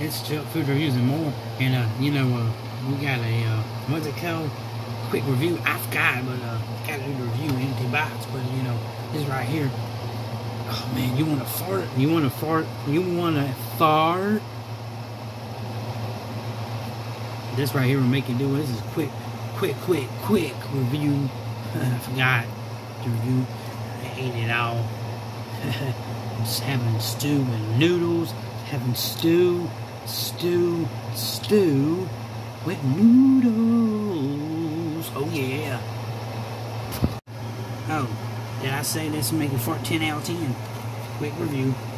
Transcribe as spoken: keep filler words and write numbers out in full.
it's Chuck Food Reviews and more. And, uh, you know, uh, we got a, uh, what's it called? Quick review. I forgot, but, uh, got to do the review, empty box. But, you know, this right here. Oh, man, you want to fart? You want to fart? You want to fart? This right here will make you do it. This is quick, quick, quick, quick review. I forgot to review. I ate it all. Just having stew and noodles. Having stew, stew, stew with noodles. Oh yeah. Oh, did I say this make a fart ten out of ten? Quick review.